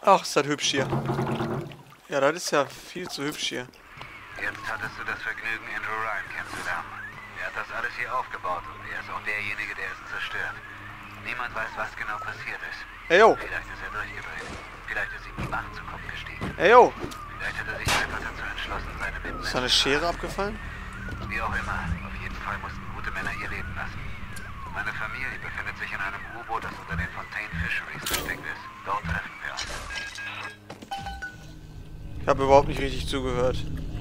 Ach, ist das hübsch hier. Ja, das ist ja viel zu hübsch hier. Jetzt hattest du das Vergnügen, Andrew Ryan kennenzulernen. Er hat das alles hier aufgebaut und er ist auch derjenige, der es zerstört. Niemand weiß, was genau passiert ist. Ey, yo. Vielleicht ist er durchgedreht. Vielleicht ist ihm die Macht zu Kopf gestiegen. Ey, yo. Vielleicht hat er sich einfach dazu entschlossen, seine Mitmenschen... Ist da eine Schere abgefallen? Wie auch immer, auf jeden Fall mussten gute Männer ihr Leben lassen. Meine Familie befindet sich in einem U-Boot, das unter den Fontaine Fisheries versteckt ist. Dort treffen wir uns. Ich habe überhaupt nicht richtig zugehört.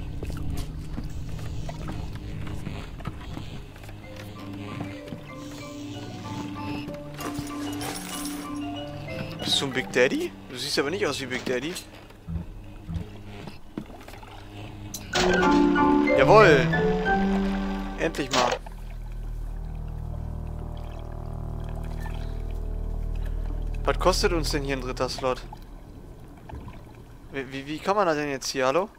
Bist du ein Big Daddy? Du siehst aber nicht aus wie Big Daddy. Jawohl! Endlich mal. Was kostet uns denn hier ein dritter Slot? Wie kann man das denn jetzt hier, hallo?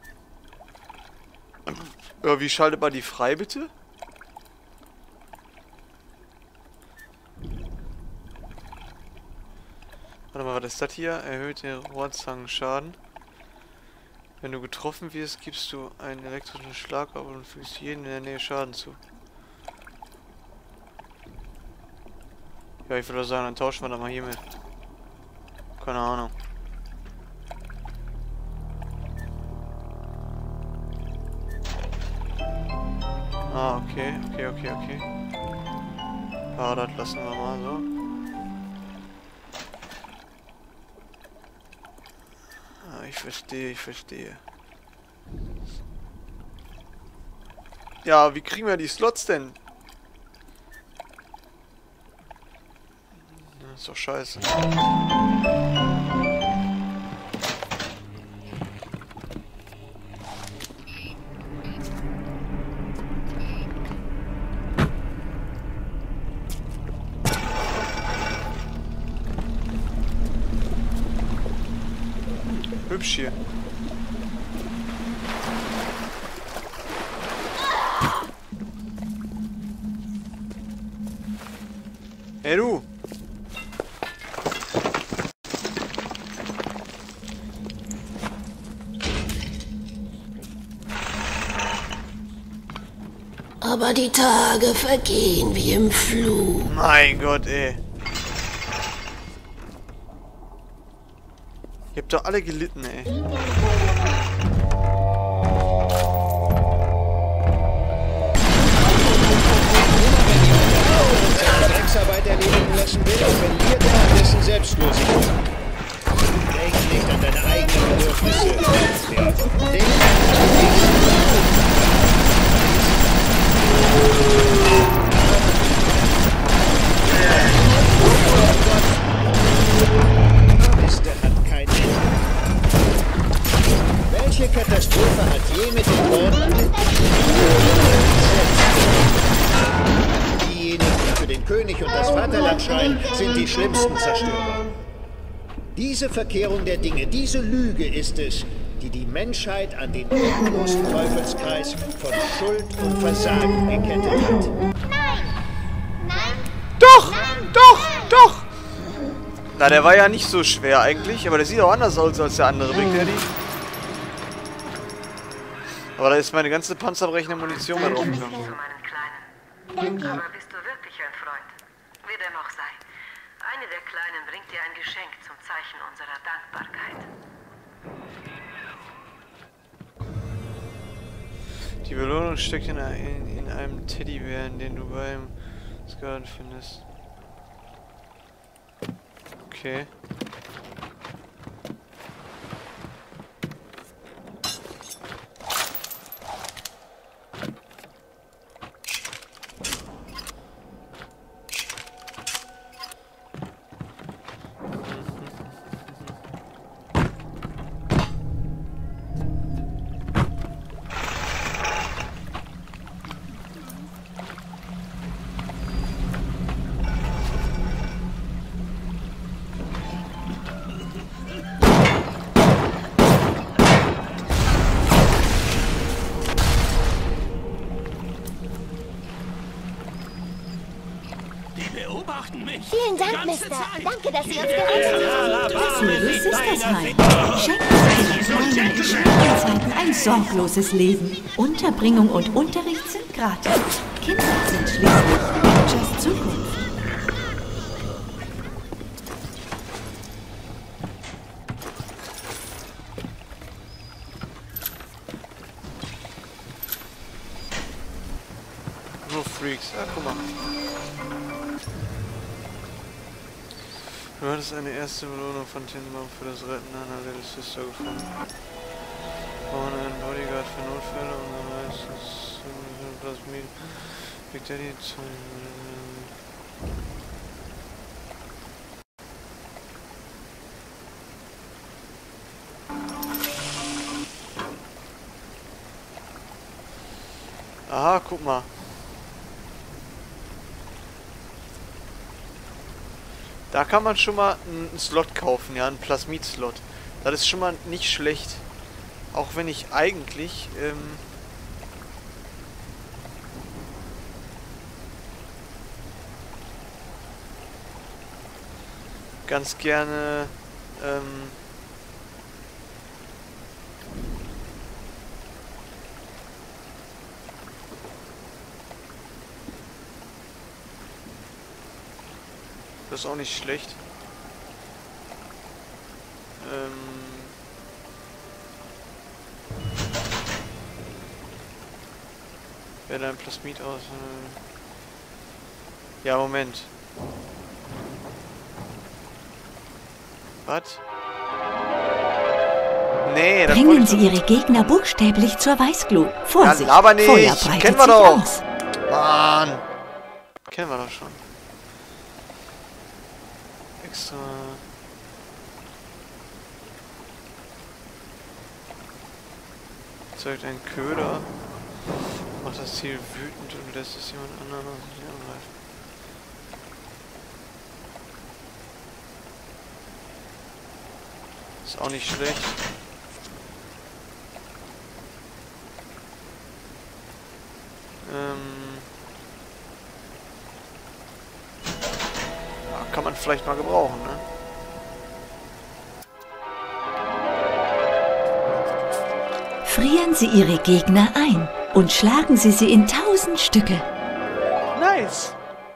Ja, wie schaltet man die frei, bitte? Warte mal, was ist das hier? Erhöht den Rohrzangenschaden. Wenn du getroffen wirst, gibst du einen elektrischen Schlag ab und fügst jedem in der Nähe Schaden zu. Ja, ich würde sagen, dann tauschen wir das mal hier mit. Keine Ahnung. Ah, okay. Ah, das lassen wir mal so. Ah, ich verstehe. Ja, wie kriegen wir die Slots denn? Das ist doch scheiße. Hübsch hier. Hey du! Aber die Tage vergehen wie im Flug. Mein Gott, ey. Ihr habt doch alle gelitten, ey. Drecksarbeit erledigen lassen will, verliert er an dessen Selbstlosigkeit. Denk nicht an deine eigenen Bedürfnisse. Denk an die Liste hat kein Ende. Welche Katastrophe hat je mit den Worten diejenigen, die für den König und das Vaterland schreien, sind die schlimmsten Zerstörer. Diese Verkehrung der Dinge, diese Lüge ist es, die die Menschheit an den endlosen Teufelskreis von Schuld und Versagen gekettet hat. Doch! Na, der war ja nicht so schwer eigentlich, aber der sieht auch anders aus als der andere Big Daddy. Aber da ist meine ganze panzerbrechende Munition mal draufgegangen. Aber bist du wirklich ein Freund? Wie dem auch sei. Eine der Kleinen bringt dir ein Geschenk zum Zeichen unserer Dankbarkeit. Die Belohnung steckt in einem Teddybären, den du beim Skarren findest. Okay. Vielen Dank, Mister. Danke, dass Sie uns gerettet haben. Das Little Sisters Heim. Schenken Sie den Kleinen in schwierigen Zeiten ein sorgloses Leben. Unterbringung und Unterricht sind gratis. Kinder sind schließlich Managers Zukunft. Nur Freaks. Ah, guck mal. Du hattest eine erste Belohnung von Tintenbaum für das Retten einer Little Sister gefunden. Bauen einen Bodyguard für Notfälle und dann heißt es Plasmid. Big Daddy. Aha, guck mal. Da kann man schon mal einen Slot kaufen, ja, einen Plasmid-Slot. Das ist schon mal nicht schlecht. Auch wenn ich eigentlich, ganz gerne, das ist auch nicht schlecht. Wähle ein Plasmid aus. Ja, Moment. Was? Nee, das Bringen Sie Ihre Gegner buchstäblich zur Weißglut. Vorsicht, ja, aber nicht. Feuer breitet Kennen wir sich doch. aus. Mann. Kennen wir doch schon. Extra. Erzeugt einen Köder. Macht das Ziel wütend und lässt es jemand anderen nicht angreifen. Ist auch nicht schlecht. Ja, kann man vielleicht mal gebrauchen, ne? Frieren Sie Ihre Gegner ein und schlagen Sie sie in 1000 Stücke. Nice!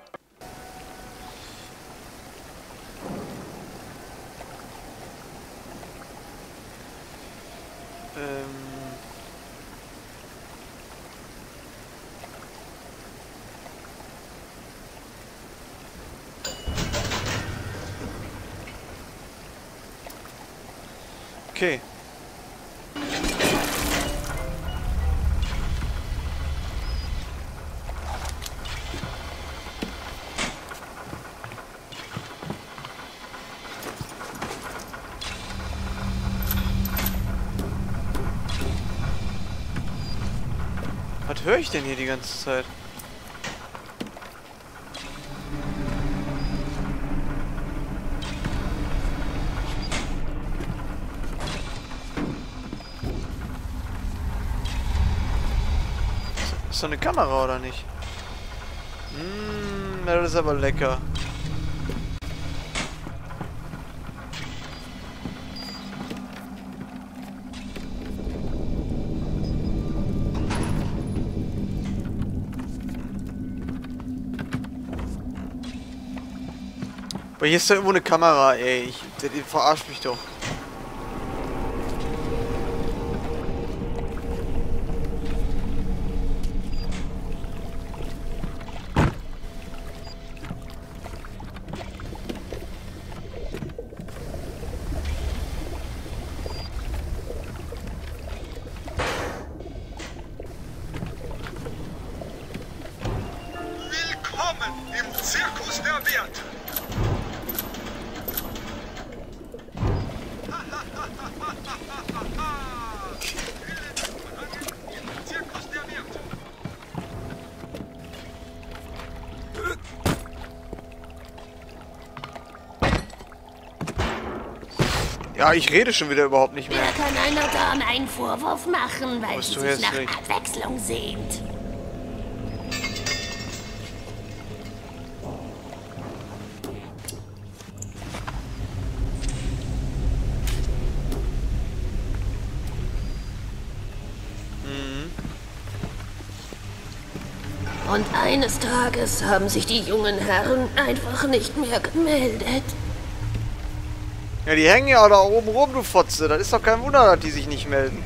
Okay. Was höre ich denn hier die ganze Zeit? Ist doch eine Kamera oder nicht? Das ist aber lecker. Aber hier ist doch irgendwo eine Kamera, ey. Der verarscht mich doch. Willkommen im Zirkus der Werte. Zirkus der Werte. Ja, ich rede schon wieder überhaupt nicht mehr. Wer kann einer Dame einen Vorwurf machen, weil Bist sie du sich nach hässlich. Abwechslung sehnt? Und eines Tages haben sich die jungen Herren einfach nicht mehr gemeldet. Ja, die hängen ja da oben rum, du Fotze. Das ist doch kein Wunder, dass die sich nicht melden.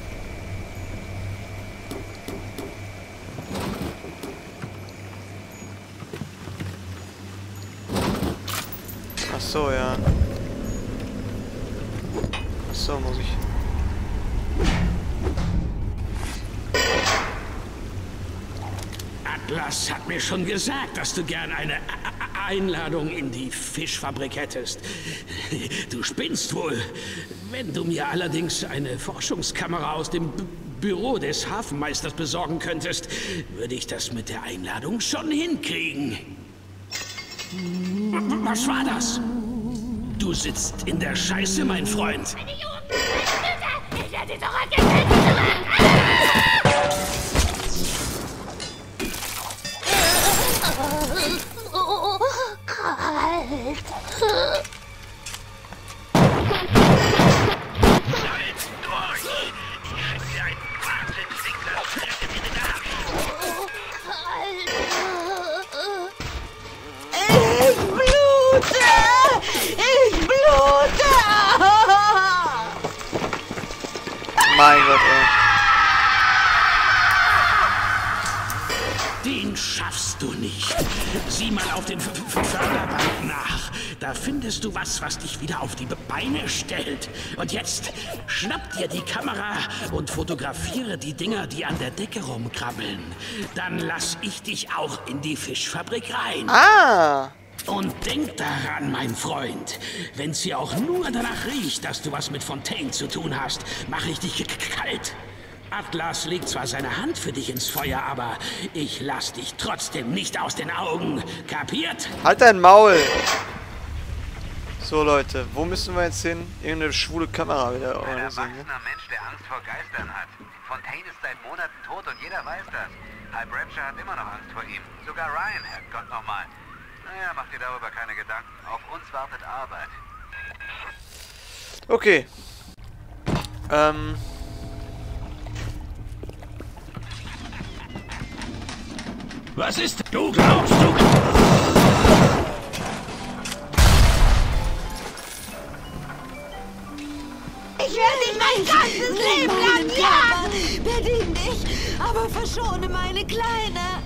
Ach so, ja. Ach so, muss ich... Atlas hat mir schon gesagt, dass du gern eine Einladung in die Fischfabrik hättest. Du spinnst wohl. Wenn du mir allerdings eine Forschungskamera aus dem Büro des Hafenmeisters besorgen könntest, würde ich das mit der Einladung schon hinkriegen. Was war das? Du sitzt in der Scheiße, mein Freund. Ich werde sie zurückgekriegt. Oh, kalt. Mein Gott, ey. Den schaffst du nicht. Sieh mal auf den Förderband nach. Da findest du was, was dich wieder auf die Beine stellt. Und jetzt schnapp dir die Kamera und fotografiere die Dinger, die an der Decke rumkrabbeln. Dann lass ich dich auch in die Fischfabrik rein. Ah! Und denk daran, mein Freund, wenn's hier auch nur danach riecht, dass du was mit Fontaine zu tun hast, mache ich dich kalt. Atlas legt zwar seine Hand für dich ins Feuer, aber ich lass dich trotzdem nicht aus den Augen. Kapiert? Halt dein Maul! So, Leute, wo müssen wir jetzt hin? Irgendeine schwule Kamera wieder Ein organisieren, ne? erwachsener Mensch, der Angst vor Geistern hat. Fontaine ist seit Monaten tot und jeder weiß das. Halb Rapture hat immer noch Angst vor ihm. Sogar Ryan, Herrgott nochmal. Naja, mach dir darüber keine Gedanken. Auf uns wartet Arbeit. Okay. Was ist? Du glaubst, du... Ich werde ihn mein ganzes Leben lang jagen. Bedien dich, aber verschone meine Kleine.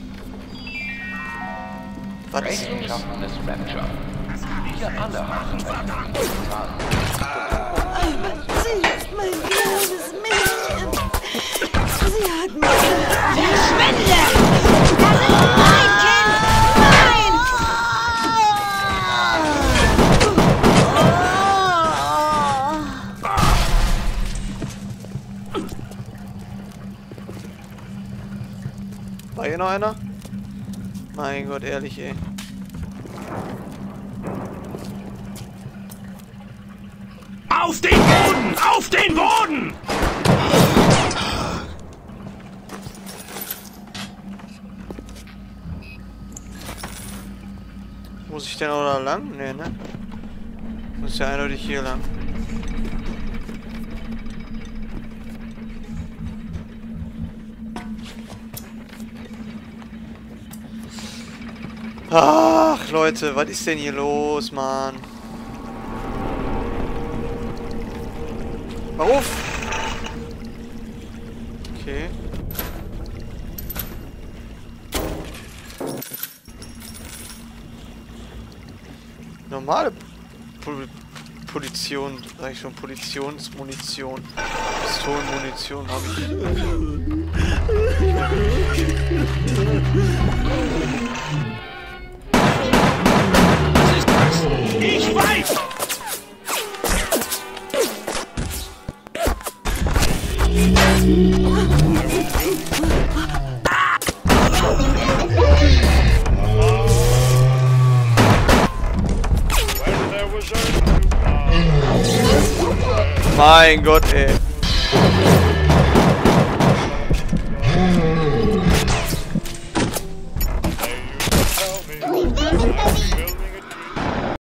Was ist los? Rechenschaften des Rapture. Wir alle haben Aber sie ist mein kleines Mädchen. Sie hat mich... Verschwinde! Das ist mein Kind! Nein! War hier noch einer? Mein Gott, ehrlich, ey. Auf den Boden! Auf den Boden! Muss ich denn auch da lang? Nee, ne? Muss ja eindeutig hier lang. Ach, Leute, was ist denn hier los, Mann? Mach auf! Okay. Normale Munition, sag ich schon, Positionsmunition. Pistolenmunition habe ich. Was ist das? Ich weiß! Mein Gott, ey.